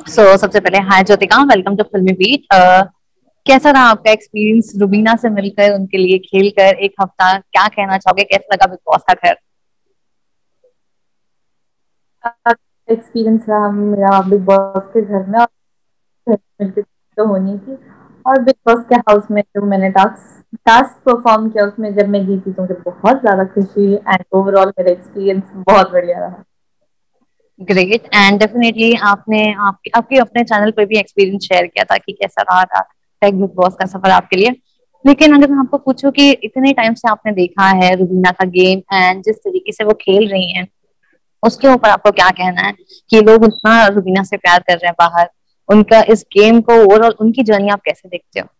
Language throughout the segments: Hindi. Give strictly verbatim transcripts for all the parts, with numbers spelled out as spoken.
सो so, सबसे पहले hi Jyotika, welcome to Filmibeat. अ, कैसा रहा आपका एक्सपीरियंस रुबीना से मिलकर, उनके लिए खेलकर एक हफ्ता? क्या कहना चाहोगे, कैसा लगा बिग बॉस का घर? एक्सपीरियंस रहा मेरा बिग बॉस के घर में, और घर मिलके तो होनी थी। और बिग बॉस के हाउस में जो मैंने टास्क टास्क परफॉर्म किया, उसमें जब मैं जीती तो मुझे बहुत ज्यादा खुशी हुई। एंड ओवरऑल मेरा एक्सपीरियंस बहुत बढ़िया रहा। ग्रेट। एंड डेफिनेटली आपने आपके आपके अपने चैनल पर भी एक्सपीरियंस शेयर किया था कि कैसा रहा था बिग बॉस का सफर आपके लिए। लेकिन अगर मैं आपको पूछूं कि इतने टाइम से आपने देखा है रुबीना का गेम एंड जिस तरीके से वो खेल रही हैं, उसके ऊपर आपको क्या कहना है कि लोग उतना रुबीना से प्यार कर रहे हैं बाहर? उनका इस गेम को ओवरऑल उनकी जर्नी आप कैसे देखते हो?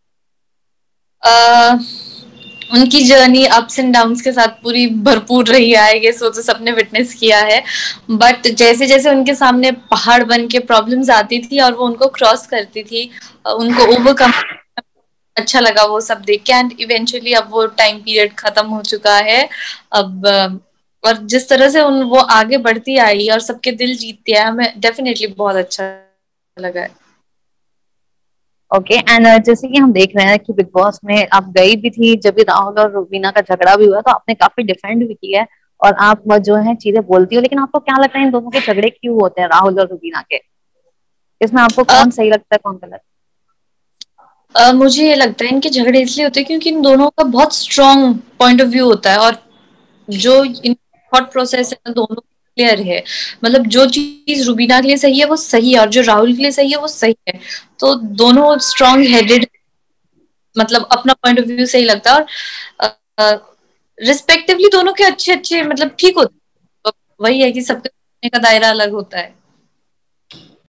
uh, उनकी जर्नी अप्स एंड डाउन्स के साथ पूरी भरपूर रही है, आई गेस वो तो सबने विटनेस किया है। बट जैसे जैसे उनके सामने पहाड़ बन के प्रॉब्लम्स आती थी और वो उनको क्रॉस करती थी, उनको ओवरकम, अच्छा लगा वो सब देख के। एंड इवेंचुअली अब वो टाइम पीरियड खत्म हो चुका है अब। और जिस तरह से उन वो आगे बढ़ती आई और सबके दिल जीतती है, हमें डेफिनेटली बहुत अच्छा लगा है। ओके। एंड जैसे कि हम देख रहे हैं कि बिग बॉस में आप गई भी थी जब भी राहुल और रुबीना का झगड़ा भी हुआ, तो आपने काफी डिफेंड भी किया है और आप जो है चीजें बोलती हो। लेकिन आपको क्या लगता है इन दोनों के झगड़े क्यों होते हैं, राहुल और रुबीना के? इसमें आपको अ, कौन सही लगता है, कौन गलत? अ, मुझे ये लगता है इनके झगड़े इसलिए होते हैं क्योंकि इन दोनों का बहुत स्ट्रॉन्ग पॉइंट ऑफ व्यू होता है, और जो इन थॉट प्रोसेस है ना, दोनों क्लियर है। मतलब जो चीज रुबीना के लिए सही है वो सही है, और जो राहुल के लिए सही है वो सही है। तो दोनों स्ट्रॉन्ग हेडेड, मतलब अपना पॉइंट ऑफ व्यू सही लगता है। और रिस्पेक्टिवली दोनों के अच्छे अच्छे मतलब ठीक होते हैं। तो वही है कि सबके का दायरा अलग होता है।